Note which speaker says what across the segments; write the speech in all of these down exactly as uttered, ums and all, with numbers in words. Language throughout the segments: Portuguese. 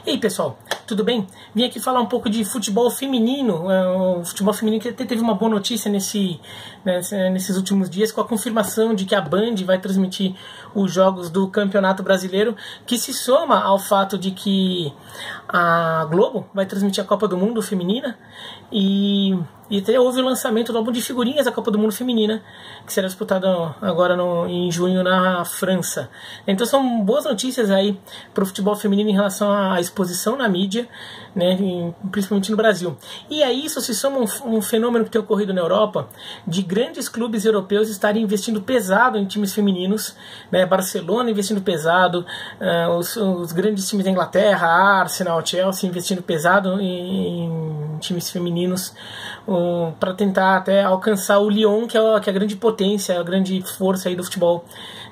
Speaker 1: E aí, pessoal, tudo bem? Vim aqui falar um pouco de futebol feminino. O futebol feminino que até teve uma boa notícia nesse, nesses últimos dias, com a confirmação de que a Band vai transmitir os jogos do Campeonato Brasileiro, que se soma ao fato de que a Globo vai transmitir a Copa do Mundo Feminina. E, e até houve o lançamento do álbum de figurinhas da Copa do Mundo Feminina, que será disputado agora no, em junho na França. Então são boas notícias aí para o futebol feminino em relação à exposição na mídia, né, principalmente no Brasil. E a isso se soma um, um fenômeno que tem ocorrido na Europa, de grandes clubes europeus estarem investindo pesado em times femininos, né, Barcelona investindo pesado, uh, os, os grandes times da Inglaterra, Arsenal, Chelsea investindo pesado em, em times femininos, Uh, para tentar até alcançar o Lyon, que é a, que é a grande potência, a grande força aí do futebol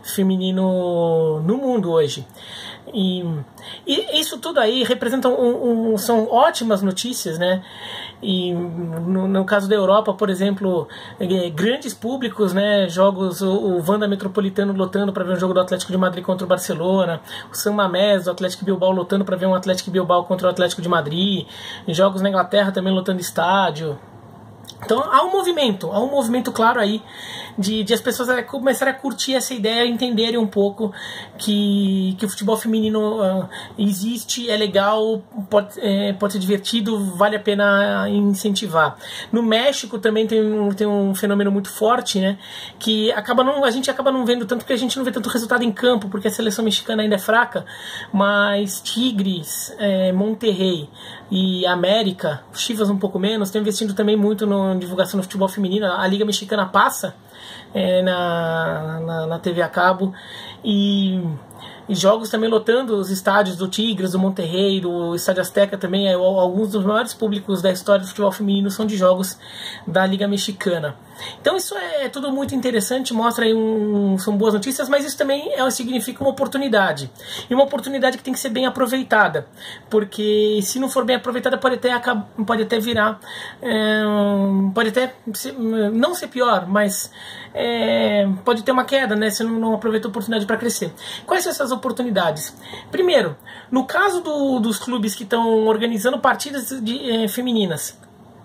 Speaker 1: feminino no mundo hoje. E, e isso tudo aí representa um, um, são ótimas notícias, né? E no, no caso da Europa, por exemplo, grandes públicos, né? Jogos, o, o Wanda Metropolitano lotando para ver um jogo do Atlético de Madrid contra o Barcelona, o San Mamés do Atlético Bilbao lotando para ver um Atlético Bilbao contra o Atlético de Madrid, jogos na Inglaterra também lotando estádio. Então há um movimento, há um movimento claro aí de, de as pessoas começarem a curtir essa ideia, entenderem um pouco que, que o futebol feminino uh, existe, é legal, pode, é, pode ser divertido, vale a pena incentivar. No México também tem um, tem um fenômeno muito forte, né, que acaba não, a gente acaba não vendo tanto, porque a gente não vê tanto resultado em campo, porque a seleção mexicana ainda é fraca, mas Tigres, é, Monterrey e América, Chivas um pouco menos, estão investindo também muito no divulgação do futebol feminino. A Liga Mexicana passa é, na, na, na T V a cabo e, e jogos também lotando os estádios do Tigres, do Monterrey, do Estádio Azteca também. É, alguns dos maiores públicos da história do futebol feminino são de jogos da Liga Mexicana. Então isso é tudo muito interessante, mostra aí um, são boas notícias, mas isso também é, significa uma oportunidade. E uma oportunidade que tem que ser bem aproveitada, porque se não for bem aproveitada pode até, pode até virar, é, pode até ser, não ser pior, mas é, pode ter uma queda, né, se não, não aproveita a oportunidade para crescer. Quais são essas oportunidades? Primeiro, no caso do, dos clubes que estão organizando partidas de, é, femininas,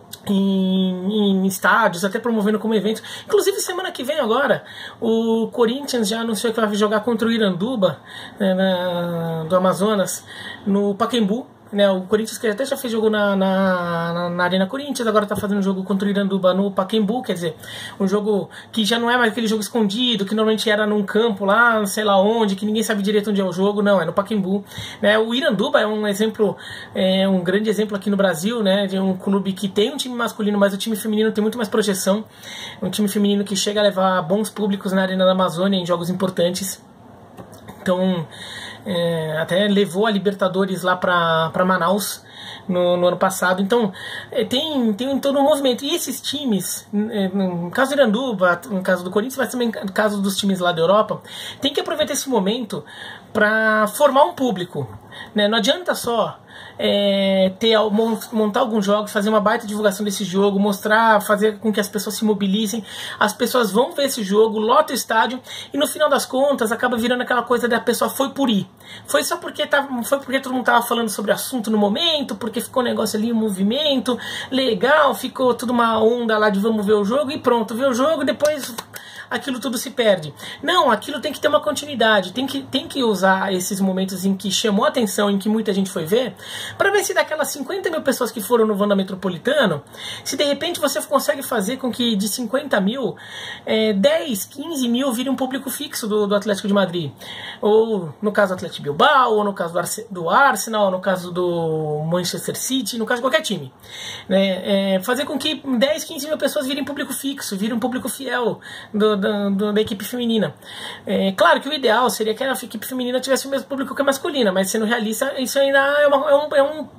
Speaker 1: Em, em estádios, até promovendo como evento. Inclusive semana que vem agora o Corinthians já anunciou que vai jogar contra o Iranduba, né, na, do Amazonas, no Pacaembu, né? O Corinthians que até já fez jogo na, na, na Arena Corinthians, agora está fazendo jogo contra o Iranduba no Pacaembu, quer dizer, um jogo que já não é mais aquele jogo escondido, que normalmente era num campo lá, não sei lá onde, que ninguém sabe direito onde é o jogo, não, é no Pacaembu, né? O Iranduba é um exemplo, é um grande exemplo aqui no Brasil, né, de um clube que tem um time masculino, mas o time feminino tem muito mais projeção, um time feminino que chega a levar bons públicos na Arena da Amazônia em jogos importantes. Então, é, até levou a Libertadores lá para Manaus no, no ano passado. Então, é, tem, tem todo um movimento. E esses times, é, no caso do Iranduba, no caso do Corinthians, mas também no caso dos times lá da Europa, tem que aproveitar esse momento para formar um público, né? Não adianta só é, ter, montar alguns jogos, fazer uma baita divulgação desse jogo, mostrar, fazer com que as pessoas se mobilizem, as pessoas vão ver esse jogo, lota o estádio e no final das contas acaba virando aquela coisa da pessoa foi por ir, foi só porque tava, foi porque todo mundo estava falando sobre o assunto no momento, porque ficou um negócio ali, um movimento legal, ficou tudo uma onda lá de vamos ver o jogo e pronto, ver o jogo e depois aquilo tudo se perde. Não, aquilo tem que ter uma continuidade, tem que, tem que usar esses momentos em que chamou a atenção, em que muita gente foi ver, para ver se daquelas cinquenta mil pessoas que foram no Wanda Metropolitano, se de repente você consegue fazer com que de cinquenta mil, é, dez, quinze mil virem um público fixo do, do Atlético de Madrid. Ou no caso do Atlético Bilbao, ou no caso do, Arce, do Arsenal, ou no caso do Manchester City, no caso de qualquer time. Né? É, fazer com que dez, quinze mil pessoas virem público fixo, virem um público fiel do Da, da equipe feminina. É, claro que o ideal seria que a equipe feminina tivesse o mesmo público que a masculina, mas sendo realista, isso ainda é, uma, é, um, é um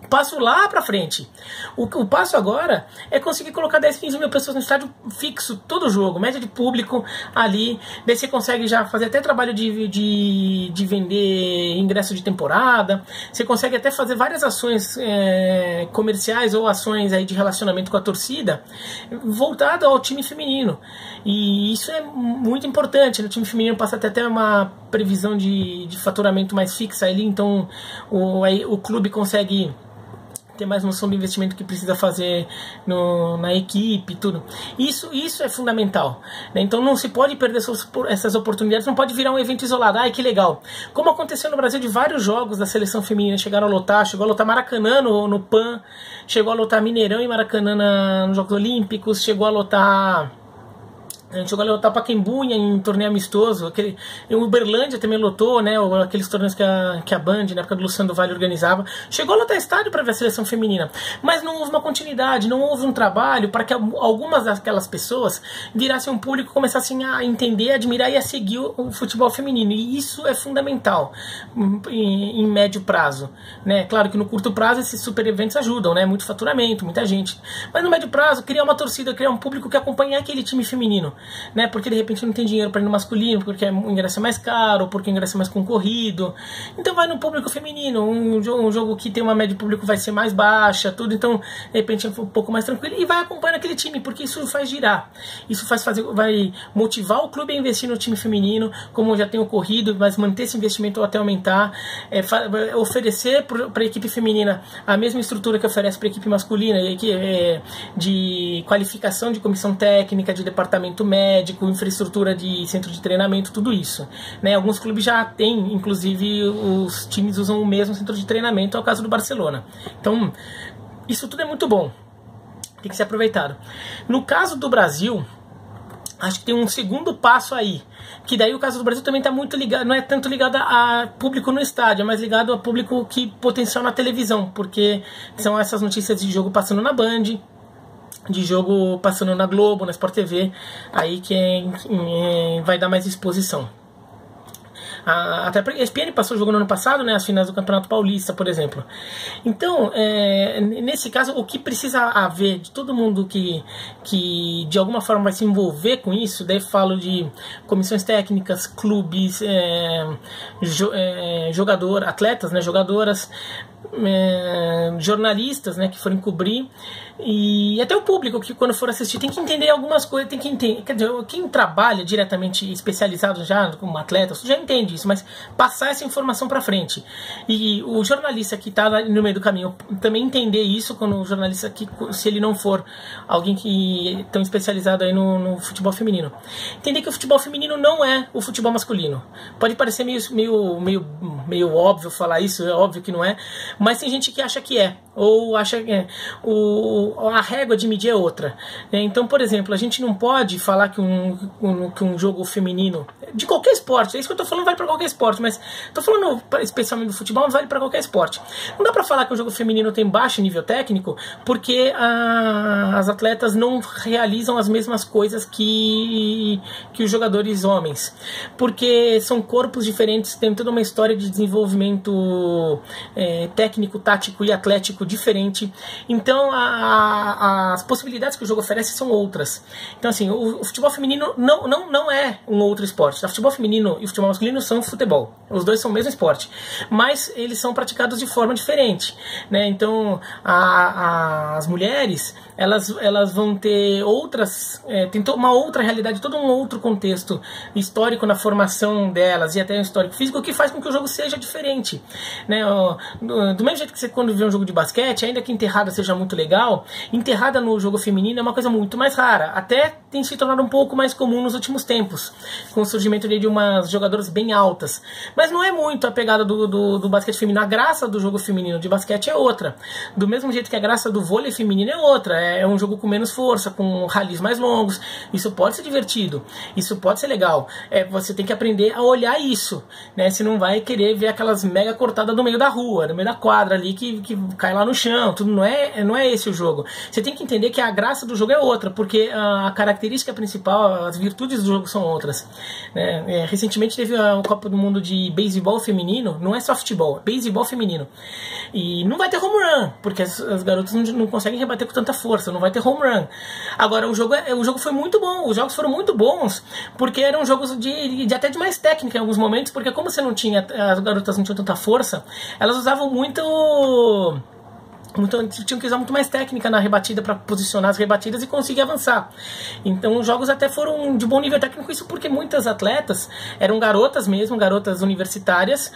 Speaker 1: passo lá pra frente. O, o passo agora é conseguir colocar dez, quinze mil pessoas no estádio fixo, todo jogo, média de público ali. Daí você consegue já fazer até trabalho de, de, de vender ingresso de temporada. Você consegue até fazer várias ações é, comerciais ou ações aí de relacionamento com a torcida voltada ao time feminino. E isso é muito importante. No time feminino passa até, até uma previsão de, de faturamento mais fixa ali, então o, aí, o clube consegue ter mais noção do investimento que precisa fazer no, na equipe e tudo. Isso, isso é fundamental, né? Então não se pode perder essas oportunidades, não pode virar um evento isolado. Ai, que legal. Como aconteceu no Brasil de vários jogos da seleção feminina, chegaram a lotar, chegou a lotar Maracanã no, no Pan, chegou a lotar Mineirão e Maracanã na, nos Jogos Olímpicos, chegou a lotar... A gente jogou a lotar Pacaembu em torneio amistoso. Aquele, em Uberlândia também lotou, né? Aqueles torneios que a, que a Band, na época do Luciano do Vale, organizava. Chegou a lotar estádio para ver a seleção feminina. Mas não houve uma continuidade, não houve um trabalho para que algumas daquelas pessoas virassem um público, começassem a entender, a admirar e a seguir o, o futebol feminino. E isso é fundamental em, em médio prazo, né? Claro que no curto prazo esses super eventos ajudam, né? Muito faturamento, muita gente. Mas no médio prazo, criar uma torcida, criar um público que acompanhe aquele time feminino. Né, porque de repente não tem dinheiro para ir no masculino, porque o ingresso é mais caro, ou porque o ingresso é mais concorrido. Então vai no público feminino, um jogo, um jogo que tem uma média de público vai ser mais baixa, tudo, então de repente é um pouco mais tranquilo, e vai acompanhar aquele time, porque isso faz girar. Isso faz fazer, vai motivar o clube a investir no time feminino, como já tem ocorrido, mas manter esse investimento ou até aumentar, é, oferecer para a equipe feminina a mesma estrutura que oferece para a equipe masculina, que é de qualificação de comissão técnica, de departamento médico, infraestrutura de centro de treinamento, tudo isso, né? Alguns clubes já têm, inclusive os times usam o mesmo centro de treinamento, é o caso do Barcelona. Então, isso tudo é muito bom, tem que ser aproveitado. No caso do Brasil, acho que tem um segundo passo aí, que daí o caso do Brasil também está muito ligado, não é tanto ligado a público no estádio, é mais ligado a público que potencial na televisão, porque são essas notícias de jogo passando na Band, de jogo passando na Globo, na Sport T V, aí que é, é, vai dar mais exposição. A, até porque a E S P N passou o jogo no ano passado, né, as finais do Campeonato Paulista, por exemplo. Então, é, nesse caso, o que precisa haver de todo mundo que, que de alguma forma vai se envolver com isso, daí falo de comissões técnicas, clubes, é, jo, é, jogador, atletas, né, jogadoras, é, jornalistas, né, que forem cobrir, e até o público que quando for assistir tem que entender algumas coisas, tem que entender, quer dizer, quem trabalha diretamente especializado já como atleta já entende isso, mas passar essa informação para frente, e o jornalista que está no meio do caminho também entender isso, quando o jornalista que, se ele não for alguém que tão especializado aí no, no futebol feminino, entender que o futebol feminino não é o futebol masculino. Pode parecer meio, meio, meio, meio óbvio falar isso, é óbvio que não é, mas tem gente que acha que é, ou acha que é. O, a régua de medir é outra. Então, por exemplo, a gente não pode falar que um, um, que um jogo feminino, de qualquer esporte, é isso que eu estou falando, vale para qualquer esporte, mas estou falando especialmente do futebol, mas vale para qualquer esporte. Não dá para falar que o jogo feminino tem baixo nível técnico porque a, as atletas não realizam as mesmas coisas que, que os jogadores homens, porque são corpos diferentes, tem toda uma história de desenvolvimento é, técnico, tático e atlético diferente. Então a, a, as possibilidades que o jogo oferece são outras. Então assim, o, o futebol feminino não, não, não é um outro esporte. O futebol feminino e o futebol masculino são futebol. Os dois são o mesmo esporte, mas eles são praticados de forma diferente, né? Então a, a, as mulheres elas, elas vão ter outras, é, tem uma outra realidade, todo um outro contexto histórico na formação delas e até um histórico físico que faz com que o jogo seja diferente, né? Do, do mesmo jeito que você quando vê um jogo de basquete, ainda que enterrada seja muito legal, enterrada no jogo feminino é uma coisa muito mais rara, até tem se tornado um pouco mais comum nos últimos tempos, com o surgimento de umas jogadoras bem altas, mas não é muito a pegada do, do, do basquete feminino. A graça do jogo feminino de basquete é outra, do mesmo jeito que a graça do vôlei feminino é outra, é um jogo com menos força, com ralis mais longos, isso pode ser divertido, isso pode ser legal, é, você tem que aprender a olhar isso, né? Você não vai querer ver aquelas mega cortadas no meio da rua, no meio da quadra ali, que, que cai lá no chão, tudo, não é, não é esse o jogo. Você tem que entender que a graça do jogo é outra, porque a característica principal, as virtudes do jogo são outras, né? É, recentemente teve a, Copa do Mundo de beisebol feminino, não é softball, é beisebol feminino. E não vai ter home run, porque as, as garotas não, não conseguem rebater com tanta força, não vai ter home run. Agora, o jogo, é, o jogo foi muito bom, os jogos foram muito bons, porque eram jogos de, de até de mais técnica em alguns momentos, porque como você não tinha, as garotas não tinham tanta força, elas usavam muito... Então tinham que usar muito mais técnica na rebatida para posicionar as rebatidas e conseguir avançar. Então os jogos até foram de bom nível técnico, isso porque muitas atletas eram garotas mesmo, garotas universitárias,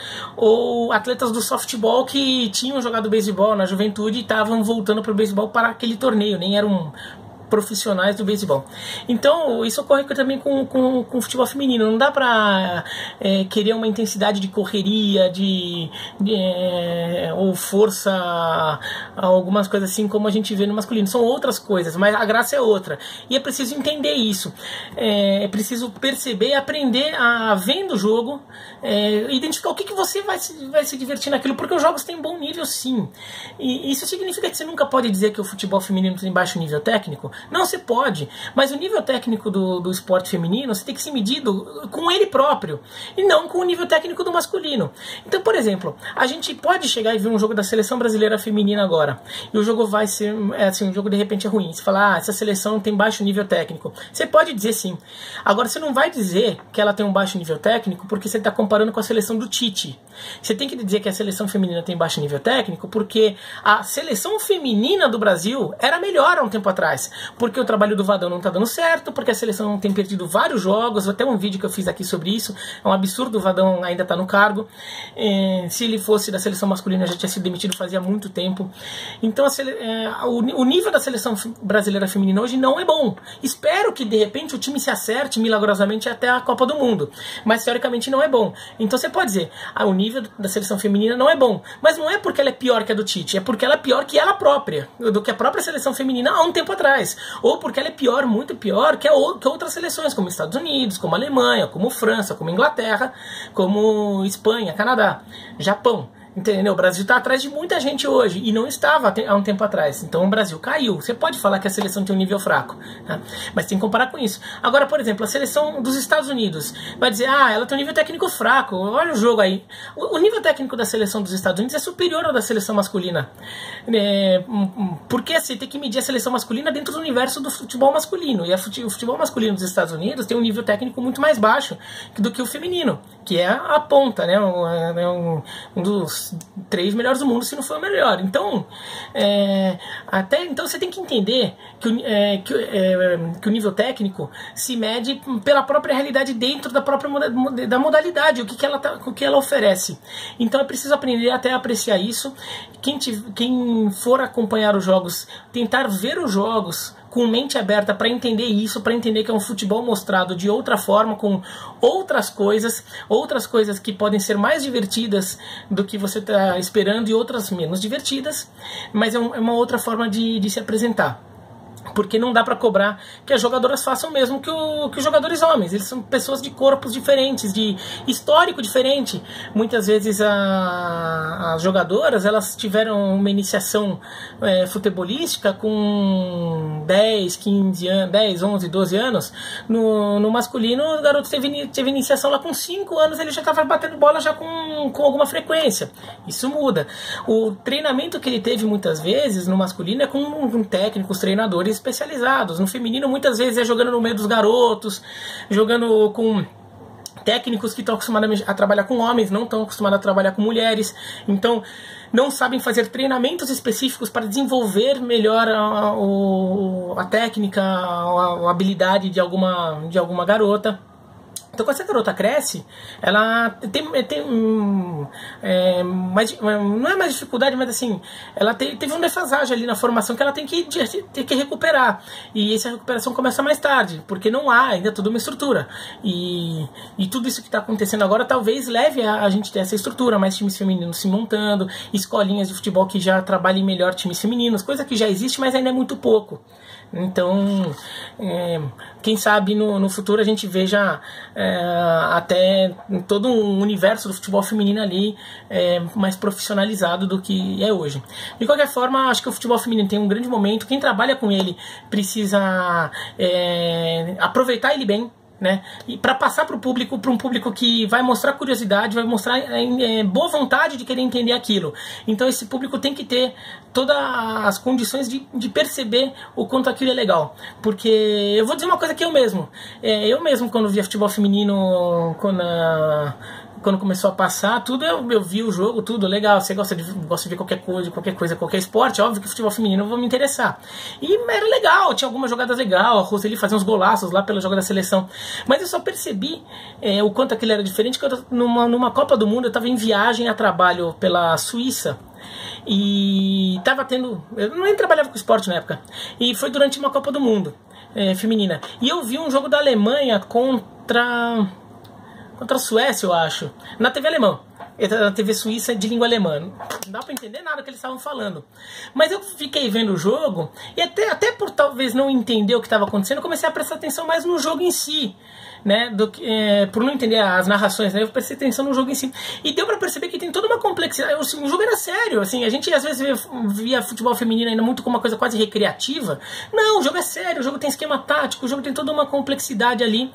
Speaker 1: ou atletas do softball que tinham jogado beisebol na juventude e estavam voltando para o beisebol para aquele torneio, nem eram profissionais do beisebol. Então, isso ocorre também com, com, com o futebol feminino. Não dá pra é, querer uma intensidade de correria, de, de é, ou força, algumas coisas assim como a gente vê no masculino. São outras coisas, mas a graça é outra. E é preciso entender isso. É, é preciso perceber e aprender a, vendo o jogo, é, identificar o que, que você vai se, vai se divertir naquilo, porque os jogos têm bom nível, sim. E isso significa que você nunca pode dizer que o futebol feminino tem baixo nível técnico? Não, você pode, mas o nível técnico do, do esporte feminino você tem que ser medido com ele próprio e não com o nível técnico do masculino. Então, por exemplo, a gente pode chegar e ver um jogo da seleção brasileira feminina agora e o jogo vai ser, é assim, o jogo de repente é ruim. Você fala, ah, essa seleção tem baixo nível técnico. Você pode dizer sim. Agora, você não vai dizer que ela tem um baixo nível técnico porque você está comparando com a seleção do Tite. Você tem que dizer que a seleção feminina tem baixo nível técnico porque a seleção feminina do Brasil era melhor há um tempo atrás. Porque o trabalho do Vadão não está dando certo, porque a seleção tem perdido vários jogos, até um vídeo que eu fiz aqui sobre isso, é um absurdo o Vadão ainda estar tá no cargo, é, se ele fosse da seleção masculina já tinha sido demitido fazia muito tempo. Então a sele, é, o, o nível da seleção brasileira feminina hoje não é bom. Espero que de repente o time se acerte milagrosamente até a Copa do Mundo, mas teoricamente não é bom. Então você pode dizer, ah, o nível da seleção feminina não é bom, mas não é porque ela é pior que a do Tite, é porque ela é pior que ela própria, do que a própria seleção feminina há um tempo atrás. Ou porque ela é pior, muito pior que, a, que outras seleções, como Estados Unidos, como Alemanha, como França, como Inglaterra, como Espanha, Canadá, Japão. Entendeu? O Brasil está atrás de muita gente hoje e não estava há um tempo atrás. Então o Brasil caiu. Você pode falar que a seleção tem um nível fraco, tá? Mas tem que comparar com isso. Agora, por exemplo, a seleção dos Estados Unidos vai dizer, ah, ela tem um nível técnico fraco. Olha o jogo aí. O, o nível técnico da seleção dos Estados Unidos é superior ao da seleção masculina. É, porque assim, tem que medir a seleção masculina dentro do universo do futebol masculino. E a fute, o futebol masculino dos Estados Unidos tem um nível técnico muito mais baixo do que o feminino, que é a ponta, né? Um, um dos três melhores do mundo, se não for o melhor. Então, é, até, então você tem que entender que o, é, que, é, que o nível técnico se mede pela própria realidade dentro da própria da modalidade, o que, que, ela, tá, o que ela oferece. Então é preciso aprender até a apreciar isso. Quem, te, quem for acompanhar os jogos, tentar ver os jogos com mente aberta para entender isso, para entender que é um futebol mostrado de outra forma, com outras coisas, outras coisas que podem ser mais divertidas do que você está esperando e outras menos divertidas, mas é, um, é uma outra forma de, de se apresentar. Porque não dá para cobrar que as jogadoras façam o mesmo que, o, que os jogadores homens. Eles são pessoas de corpos diferentes, de histórico diferente. Muitas vezes a, as jogadoras elas tiveram uma iniciação é, futebolística com dez, quinze anos, dez, onze, doze anos. No, no masculino, o garoto teve, teve iniciação lá com cinco anos, ele já estava batendo bola já com, com alguma frequência. Isso muda. O treinamento que ele teve muitas vezes no masculino é com um técnico, os treinadores especializados. No feminino muitas vezes é jogando no meio dos garotos, jogando com técnicos que estão acostumados a trabalhar com homens, não estão acostumados a trabalhar com mulheres, então não sabem fazer treinamentos específicos para desenvolver melhor a, a, a técnica, a, a habilidade de alguma, de alguma garota. Então, quando essa garota cresce, ela tem, tem é, mais, não é mais dificuldade, mas assim, ela tem, teve uma defasagem ali na formação que ela tem que, tem que recuperar. E essa recuperação começa mais tarde, porque não há ainda toda uma estrutura. E, e tudo isso que está acontecendo agora talvez leve a, a gente ter essa estrutura, mais times femininos se montando, escolinhas de futebol que já trabalhem melhor times femininos, coisa que já existe, mas ainda é muito pouco. Então, é, quem sabe no, no futuro a gente veja é, até todo um universo do futebol feminino ali é, mais profissionalizado do que é hoje. De qualquer forma, acho que o futebol feminino tem um grande momento. Quem trabalha com ele precisa é, aproveitar ele bem. né? E para passar para o público, para um público que vai mostrar curiosidade, vai mostrar é, boa vontade de querer entender aquilo. Então esse público tem que ter todas as condições de, de perceber o quanto aquilo é legal. Porque eu vou dizer uma coisa que eu mesmo, é, eu mesmo quando via futebol feminino, quando a, quando começou a passar, tudo eu, eu vi o jogo, tudo legal. Você gosta de, gosta de ver qualquer coisa, qualquer coisa, qualquer esporte, óbvio que futebol feminino eu vou me interessar. E era legal, tinha algumas jogadas legais, a Roseli fazia uns golaços lá pela jogo da seleção. Mas eu só percebi é, o quanto aquilo era diferente, que eu, numa, numa Copa do Mundo eu estava em viagem a trabalho pela Suíça. E tava tendo, eu nem trabalhava com esporte na época, e foi durante uma Copa do Mundo é, feminina. E eu vi um jogo da Alemanha contra... contra a Suécia, eu acho, na T V alemã, na T V suíça de língua alemã. Não dá pra entender nada que eles estavam falando. Mas eu fiquei vendo o jogo, e até, até por talvez não entender o que estava acontecendo, eu comecei a prestar atenção mais no jogo em si, né, do que, é, por não entender as narrações, né, eu prestei atenção no jogo em si. E deu pra perceber que tem toda uma complexidade. Assim, o jogo era sério, assim, a gente às vezes via, via futebol feminino ainda muito como uma coisa quase recreativa. Não, o jogo é sério, o jogo tem esquema tático, o jogo tem toda uma complexidade ali.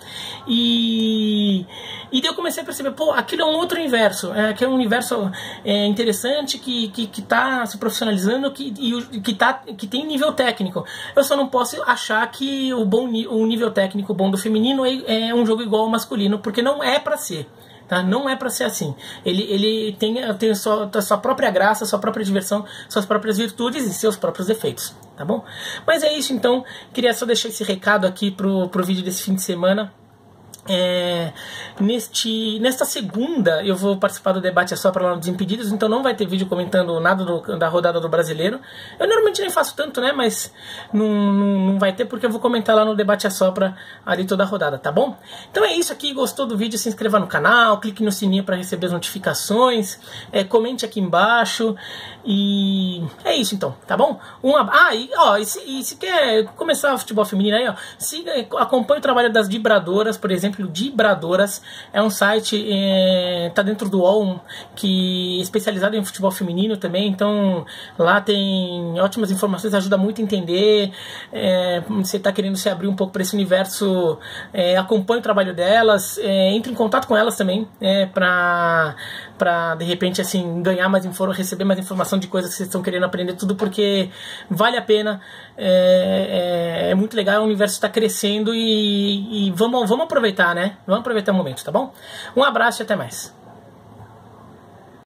Speaker 1: E... E daí eu comecei a perceber, pô, aquilo é um outro universo, é, que é um universo é, interessante, que, que, que tá se profissionalizando, que, e, que, tá, que tem nível técnico. Eu só não posso achar que o, bom, o nível técnico bom do feminino é, é um jogo igual ao masculino, porque não é pra ser. Tá? Não é pra ser assim. Ele, ele tem, tem a sua, a sua própria graça, a sua própria diversão, suas próprias virtudes e seus próprios defeitos. Tá bom? Mas é isso então. Queria só deixar esse recado aqui pro, pro vídeo desse fim de semana. É, neste, nesta segunda eu vou participar do debate a sopra lá no Desimpedidos, então não vai ter vídeo comentando nada do, da rodada do Brasileiro. Eu normalmente nem faço tanto, né, mas não, não, não vai ter porque eu vou comentar lá no debate a sopra ali toda a rodada, tá bom? Então é isso aqui, gostou do vídeo, se inscreva no canal, clique no sininho para receber as notificações, é, comente aqui embaixo e é isso então, tá bom? Um, ah, e, ó, e, se, e se quer começar o futebol feminino aí, ó, siga, acompanhe o trabalho das Dibradoras, por exemplo. Dibradoras é um site, é, tá dentro do U O L, que é especializado em futebol feminino também, então lá tem ótimas informações, ajuda muito a entender. É, você tá querendo se abrir um pouco para esse universo, é, acompanhe o trabalho delas, é, entre em contato com elas também, é, para para de repente assim ganhar mais informação, receber mais informação de coisas que vocês estão querendo aprender, tudo, porque vale a pena, é, é, é muito legal, o universo está crescendo e, e vamos, vamos aproveitar, né? Vamos aproveitar o momento, tá bom? Um abraço e até mais.